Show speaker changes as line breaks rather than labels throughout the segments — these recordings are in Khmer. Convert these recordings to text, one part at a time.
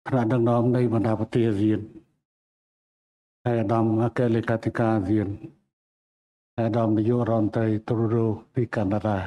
ថ្នាក់ដឹកនាំនៃបណ្ដាប្រទេសអាស៊ានហើយឧត្តមអគ្គលេខាធិការអាស៊ានហើយឧត្តមនាយករដ្ឋមន្ត្រីទ្រូដូពីកាណាដា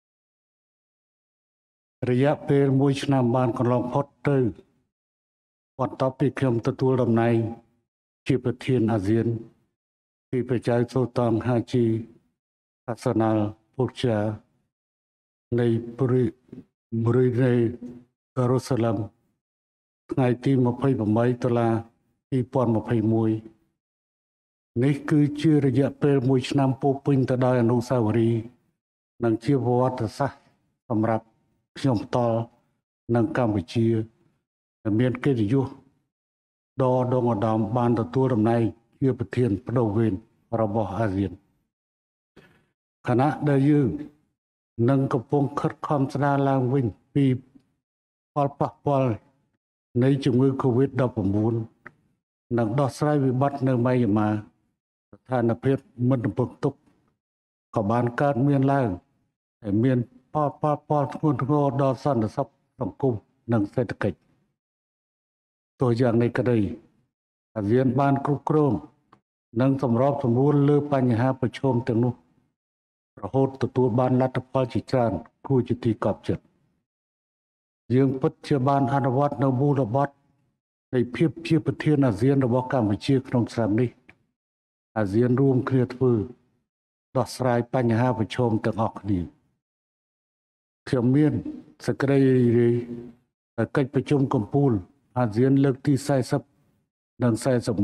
រយៈពេល1ឆ្នាំបានកន្លងផុតទៅបន្ទាប់ពីខ្ញុំទទួលតំណែងជាប្រធានអាស៊ានពីព្រះចៅសូតង់ហាជីហាសាណាល់ពូជានៃប្រ៊ុយនៃការ៉ូសាឡឹមថ្ងៃទី28ដុល្លារ2021នេះគឺជារយៈពេល1ឆ្នាំពោពេញទៅដោយអនុស្សាវរីយ៍និងជាប្រវត្តិសាស្ត្រសម្រាប់ខ្ញុំផ្ទាល់និងកម្ពុជាដែលមានកិត្តិយសដ៏ដងឧត្តមបានទទួលតំណែងជាប្រធានបដូវវេនរបស់អាស៊ានខណៈដែលយើងនឹងកំពុងខិតខំស្ដារឡើងវិញពីផលប៉ះពាល់នៃជំងឺ Covid-19 និងដោះស្រាយវិបត្តិនៅម៉ៃយ៉ាន់ម៉ាស្ថានភាពមិនរំពឹងទុកក៏បានកើតមានឡើងហើយមានផលប៉ះពាល់ធ្ងន់ធ្ងរដល់សន្តិសុខសង្គមនិងសេដ្ឋកិច្ចទោះយ៉ាងនេះក្តីអាស៊ានបានគ្រប់គ្រងនិងសម្របសម្រួលលើបញ្ហាប្រឈមទាំងនោះរហូតទទួលបានលទ្ធផលជាច្រើនគួរជាទីកប់ចិត្តយើងពិតជាបានអនុវត្តនៅមូលបត់នៃភាពជាប្រធានអាស៊ានរបស់កម្ពុជាក្នុងឆ្នាំនេះអាស៊ានរួមគ្នាធ្វើដោះស្រាយបញ្ហាប្រឈមទាំងអស់គ្នាខ្ញុំមានសេចក្តីរីករាយដែលកិច្ចប្រជុំកំពូលអាស៊ានលើកទី40និង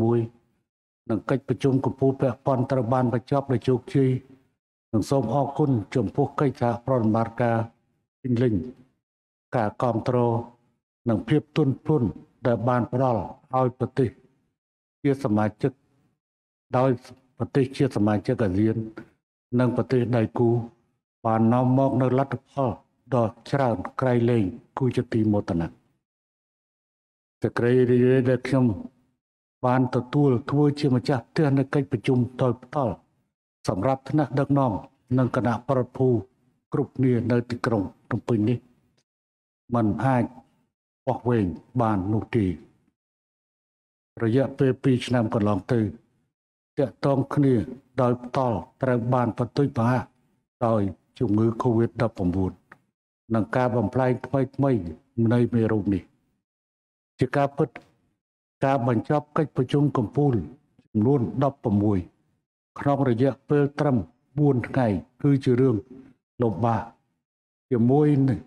41និងកិច្ចប្រជុំកំពូលពាក់ព័ន្ធត្រូវបានបញ្ចប់ដោយជោគជ័យនិងសូមអរគុណចំពោះកិច្ចសហប្រតិបត្តិការពេញលេញការគ្រប់គ្រងនិងភាពទន់ភ្លន់ដែលបានផ្ដល់ឲ្យប្រទេសជាសមាជិកដោយប្រទេសជាសមាជិកអាស៊ាននិងប្រទេសដៃគូបាននាំមកនូវលទ្ធផលដ៏ច្រើនក្រៃលែងគួរជាទីមោទនៈសេចក្តីរីករាយដែលខ្ញុំបានទទួលធ្វើជាម្ចាស់ផ្ទះនៃកិច្ចប្រជុំដោយផ្ទាល់សម្រាប់ថ្នាក់ដឹកនាំនិងគណៈប្រតិភូគ្រប់គ្នានៅទីក្រុងភ្នំពេញនេះมันអាចបោះវែងបាននោះទេរយៈពេល2ឆ្នាំកន្លងទៅតាក់ទងគ្នាដោយផ្ទាល់ត្រូវបានបន្ទុយបង្ហាដោយជំងឺ Covid-19 និងការបំផ្លែងថ្មីនៃមេរោគនេះជាការពិតការបញ្ចប់កិច្ចប្រជុំកំពូលចំនួន16ក្នុងរយៈពេលត្រឹម4ថ្ងៃគឺជារឿងលំបាកជាមួយនឹង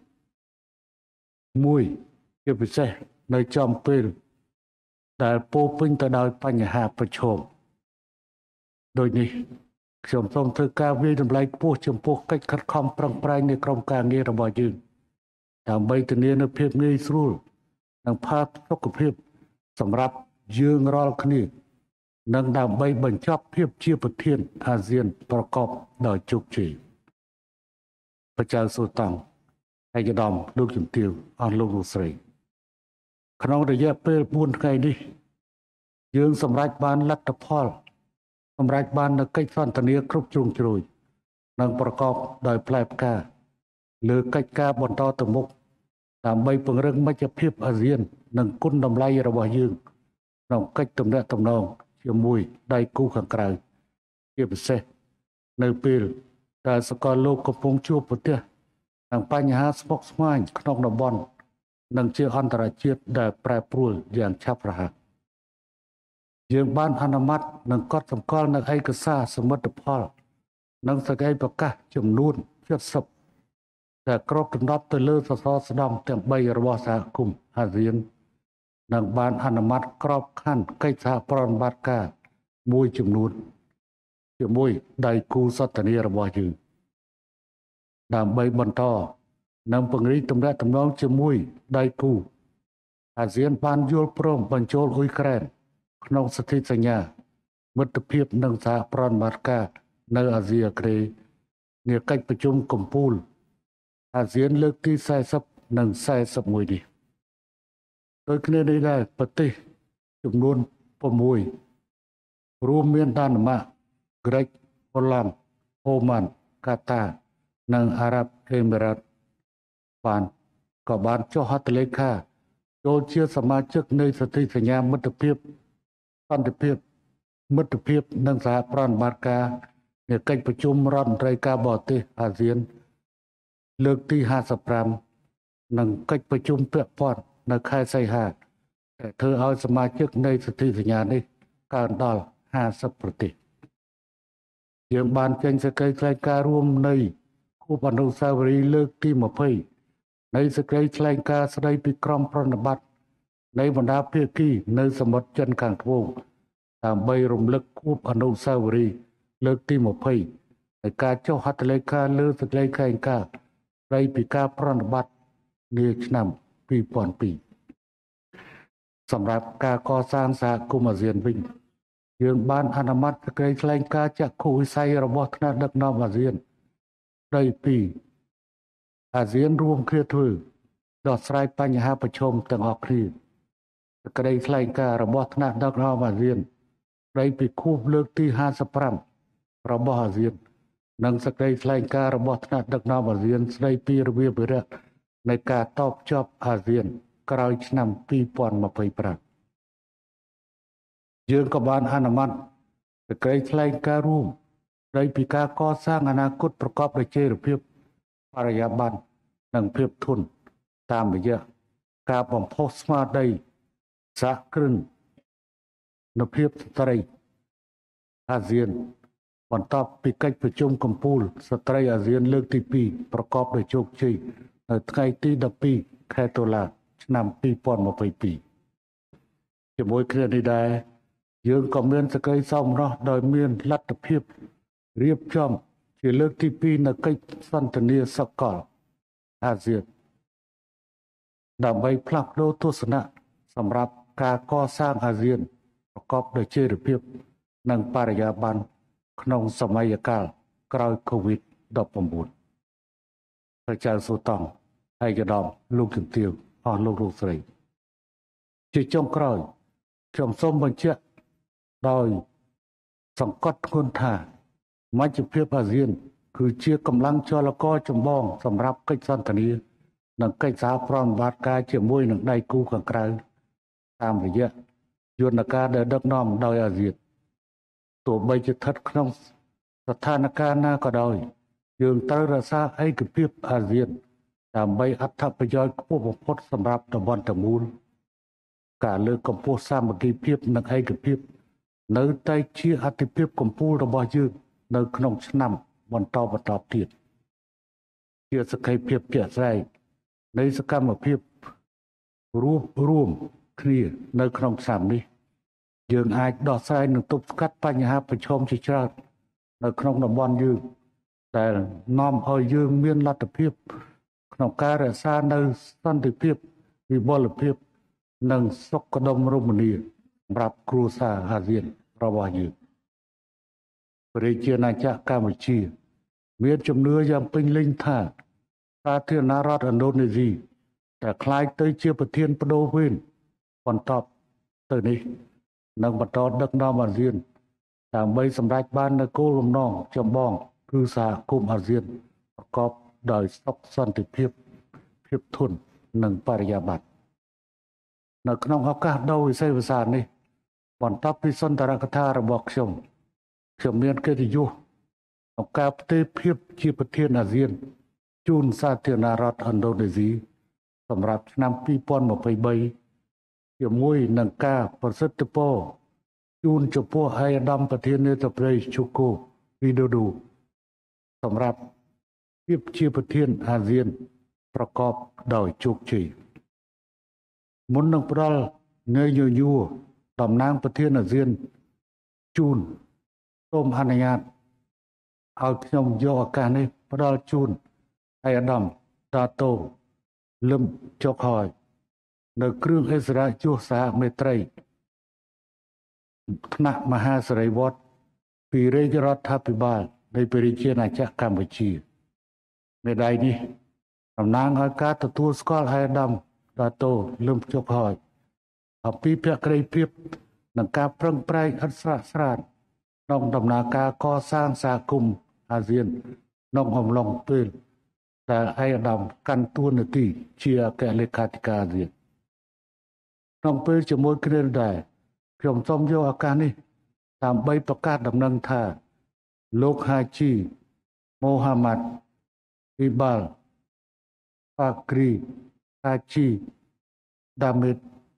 ជាពិសេសនៅចំពេលដែលពោពេញទៅដោយបញ្ហាប្រឈមដូចនេះខ្ញុំសូមធ្វើការវិយតម្លៃខ្ពស់ចំពោះកិច្ចខិតខំប្រឹងប្រែងនៃក្រុមការងាររបស់យើងដើម្បីធានានូវភាពងាយស្រួលនិងផាសុកភាពសម្រាប់យើងរាល់គ្នានិងដើម្បីបញ្ចប់ភាពជាប្រធានអាស៊ានប្រកបដោយជោគជ័យព្រះចៅសូតង់ឯកឧត្តមលោកជំទាវអស់លោកលោកស្រីក្នុងរយៈពេល4ថ្ងៃនេះយើងសម្រេចបានលទ្ធផលសម្រេចបាននូវកិច្ចសន្ទនាគ្រប់ជ្រុងជ្រោយនិងប្រកបដោយផ្លែផ្កាលើកិច្ចការបន្តទៅមុខដើម្បីពង្រឹងមិត្តភាពអាស៊ាននិងគុណតម្លៃរបស់យើងក្នុងកិច្ចទំនាក់ទំនងជាមួយដៃគូខាងក្រៅជាពិសេសនៅពេលដែលសកលលោកកំពុងជួបប្រទះនឹងបញ្ហាស្មុគស្មាញក្នុងតំបន់និងជាអន្តរជាតិដែលប្រែប្រួលយ៉ាងឆាប់រហ័សយើងបានអនុម័តនិងកត់សម្គាល់នៅឯកសារសមិទ្ធផលនិងសេចក្តីប្រកាសចំនួន70ដែលគ្របដណ្ដប់ទៅលើសសរស្តម្ភទាំង3របស់សហគមន៍អាស៊ាននិងបានអនុម័តក្របខ័ណ្ឌកិច្ចសហប្រតិបត្តិការមួយចំនួនជាមួយដៃគូសន្ទនារបស់យើងដើម្បីបន្តនិងពង្រីកទំនាក់ទំនងជាមួយដៃគូអាស៊ានបានយល់ព្រមបញ្ចូលអ៊ុយក្រែនក្នុងសន្ធិសញ្ញាមិត្តភាពនិងសហប្រតិបត្តិការនៅអាស៊ីអាគ្នេយ៍នាកិច្ចប្រជុំកំពូលអាស៊ានលើកទី40និង41នេះដោយគ្នានេះដែរប្រទេសចំនួន6រួមមានដាណឺម៉ាកក្រិចហូឡង់អូម៉ាន់កាតានិងអារ៉ាប់អេមីរ៉ាតក៏បានចុះហត្ថលេខាចូលជាសមាជិកនៃសន្ធិសញ្ញាមិត្តភាពសន្តិភាពមិត្តភាពនិងសហប្រតិបត្តិការនៃកិច្ចប្រជុំរដ្ឋមន្ត្រីការបរទេសអាស៊ានលើកទី55និងកិច្ចប្រជុំពាក់ព័ន្ធនៅខែសីហាដែលធ្វើឲ្យសមាជិកនៃសន្ធិសញ្ញានេះកើនដល់50ប្រទេសយើងបានចេញសេចក្តីថ្លែងការណ៍រួមនៃខួបអនុស្សាវរីយ៍លើកទី20នៃសេចក្តីថ្លែងការណ៍ស្តីពីក្រមប្រតិបត្តិនៃបណ្ដាភាគីនៅសមុទ្រចិនខាងត្បូងដើម្បីរំលឹកខួបអនុស្សាវរីយ៍លើកទី20នៃការចុះហត្ថលេខាលើសេចក្តីថ្លែងការណ៍ស្តីពីការប្រតិបត្តិនាឆ្នាំ2002សម្រាប់ការកសាងសហគមន៍អាស៊ានវិញយើងបានអនុម័តសេចក្តីថ្លែងការណ៍ចក្ខុវិស័យរបស់ថ្នាក់ដឹកនាំអាស៊ានស្តីពីអាស៊ានរួមគ្នាធ្វើដោះស្រាយបញ្ហាប្រឈមទាំងអស់គ្នាសេចក្តីថ្លែងការណ៍របស់ថ្នាក់ដឹកនាំអាស៊ានស្តីពីខួបលើកទី55របស់អាស៊ាននិងសេចក្តីថ្លែងការណ៍របស់ថ្នាក់ដឹកនាំអាស៊ានស្តីពីរបៀបវិរៈនៃការតបជាប់អាស៊ានក្រោយឆ្នាំ2025យើងក៏បានអនុម័តសេចក្តីថ្លែងការណ៍រួមស្តីពីការកសាងអនាគតប្រកបដោយចីរភាពបរិយាបន្ននិងភាពធន់តាមរយៈការបំផុសស្មារតីសហគ្រិនភាពស្ត្រីអាស៊ានបន្ទាប់ពីកិច្ចប្រជុំកំពូលស្ត្រីអាស៊ានលើកទី2ប្រកបដោយជោគជ័យនៅថ្ងៃទី12ខែតុលាឆ្នាំ2022ជាមួយគ្នានេះដែរយើងក៏មានសេចក្តីសោមនស្សដោយមានលទ្ធភាពរៀបចំជាលើកទី2នៅកិច្ចសន្ទនាសកលអាស៊ានដើម្បីផ្លាស់ប្ដូរទស្សនៈសម្រាប់ការកសាងអាស៊ានប្រកបដោយចីរភាពនិងបរិយាបន្នក្នុងសម័យកាលក្រោយ COVID-19 ព្រះចៅសូតង់ឯកឧត្តមលោកជំទាវអស់លោកលោកស្រីជាចុងក្រោយខ្ញុំសូមបញ្ជាក់ដោយសង្កត់ធ្ងន់ថាមជ្ឈភាពអាស៊ានគឺជាកម្លាំងចលករចម្បងសម្រាប់កិច្ចសន្ទនានិងកិច្ចសហប្រតិបត្តិការជាមួយនឹងដៃគូខាងក្រៅតាមរយៈយន្តការដែលដឹកនាំដោយអាស៊ានទោះបីជាស្ថិតក្នុងស្ថានភាពណាក៏ដោយយើងត្រូវរក្សាឯកភាពអាស៊ានដើម្បីអត្ថប្រយោជន៍ខ្ពស់បំផុតសម្រាប់តំបន់ទាំងមូលការលើកកម្ពស់សាមគ្គីភាពនិងឯកភាពនៅតែជាអាទិភាពកំពូលរបស់យើងនៅក្នុងឆ្នាំបន្តទៀតជាសក្ខីភាពជាក់ស្ដែងនៃសកម្មភាពរួមគ្នានៅក្នុងឆ្នាំនេះយើងអាចដោះស្រាយនិងទប់ស្កាត់បញ្ហាប្រឈមជាច្រើននៅក្នុងតំបន់យើងដែលនាំឲ្យយើងមានលទ្ធភាពក្នុងការរក្សានៅសន្តិភាពវិបុលភាពនិងសុខដុមរមនាសម្រាប់គ្រួសារអាស៊ានរបស់យើងព្រះរាជាណាចក្រកម្ពុជាមានជំនឿយ៉ាងពេញលេញថាសាធារណរដ្ឋឥណ្ឌូនេស៊ីដែលក្លាយទៅជាប្រធានបដូវវេនបន្តទៅនេះនឹងបន្តដឹកនាំអាស៊ានដើម្បីសម្រេចបាននូវគោលបំណងចម្បងគឺសហគមន៍អាស៊ានប្រកបដោយសុខសន្តិភាពភាពធន់និងបរិយាបន្ននៅក្នុងឱកាសដ៏វិសេសវិសាលនេះបន្ទាប់ពីសន្ទរកថារបស់ខ្ញុំមានកិត្តិយសក្នុងការផ្ទេរភាពជាប្រធានអាស៊ានជូនសាធារណរដ្ឋឥណ្ឌូនេស៊ីសម្រាប់ឆ្នាំ2023ជាមួយនឹងការប្រសិទ្ធពរជូនចំពោះឯកឧត្តមប្រធានាធិបតីជូកូវីដូដូសម្រាប់ភាពជាប្រធានអាស៊ានប្រកបដោយជោគជ័យមុននឹងផ្ដល់នៃញញួរតំណាងប្រធានអាស៊ានជូនសូមអនុញ្ញាតឲ្យខ្ញុំយកឱកាសនេះផ្ដល់ជូនឯកឧត្តមតាតូលឹមចុកហើយនៅគ្រឿងឥស្សរជួសសហមេត្រីថ្នាក់មហាសេរីវត្តពីរាជរដ្ឋាភិបាលនៃព្រះរាជាណាចក្រកម្ពុជាមេដាយនេះតំណាងឲ្យការទទួលស្គាល់ឯកឧត្តមតាតូលឹមចុកហើយអំពីភក្តីភាពនិងការប្រឹងប្រែងឥតស្រាកស្រានក្នុងដំណើរការកសាងសហគមន៍អាស៊ានក្នុងអំឡុងពេលដែលឯកឧត្តមកាន់តួនាទីជាអគ្គលេខាធិការអាស៊ាន trongពេលជាមួយគ្នាដែរខ្ញុំសូមយកឱកាសនេះដើម្បីប្រកាសដំណឹងថាលោកហាជីម៉ូហាម៉ាត់អ៊ីបាលហ្វាគ្រីហាជីដាមេត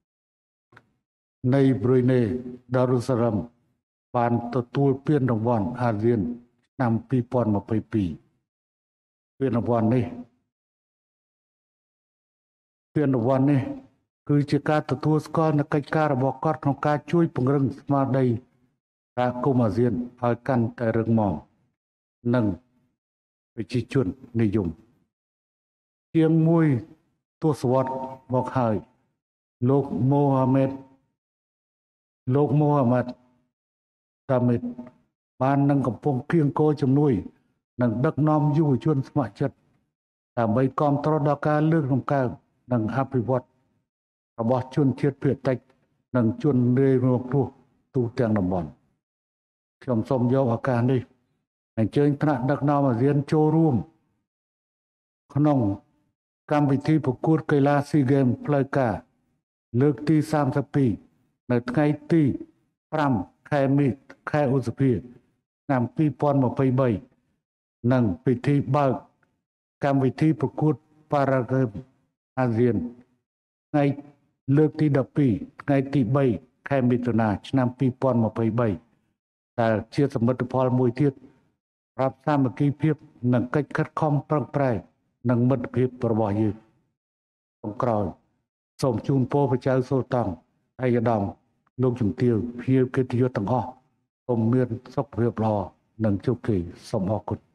នៃប្រ៊ុយណេដារុសាឡាំបានទទួលពានរង្វាន់អាស៊ានឆ្នាំ2022ពានរង្វាន់នេះគឺជាការទទួលស្គាល់នូវកិច្ចការរបស់គាត់ក្នុងការជួយពង្រឹងស្មារតីសហគមន៍អាស៊ានឲ្យកាន់តែរឹងមាំនិងប្រជាជននិយមជាងមួយទសវត្សរ៍មកហើយលោកម៉ូហាម៉ាត់តាមីតបាននឹងកំពុងគៀងគរជំនួយនិងដឹកនាំយុវជនស្ម័គ្រចិត្តដើម្បីគាំទ្រដល់ការលើកតម្កើងនិងអភិវឌ្ឍរបស់ជនជាតិភាគតិចនិងជនរាយរងគ្រោះទូទាំងតំបន់ខ្ញុំសូមយកឱកាសនេះអញ្ជើញថ្នាក់ដឹកនាំអាស៊ានចូលរួមក្នុងកម្មវិធីប្រកួតកីឡាស៊ីហ្គេមផ្លូវការលើកទី32នៅថ្ងៃទី5ខែឧសភាឆ្នាំ2023និងពិធីបើកកម្មវិធីប្រកួតប៉ារ៉ាហ្គេមអាស៊ានថ្ងៃលើកទី12ថ្ងៃទី3ខែមិថុនាឆ្នាំ2023ដែលជាសមិទ្ធផលមួយទៀតប្រាប់សាមគ្គីភាពនិងកិច្ចខិតខំប្រឹងប្រែងនិងមិត្តភាពរបស់យើងចុងក្រោយសូមជូនពរបច្ចៅសូលតង់ឯកឧត្តមលោកជំទាវភ្ញៀវកិត្តិយសទាំងអស់សូមមានសុខភាពល្អនិងជោគជ័យសូមអរគុណ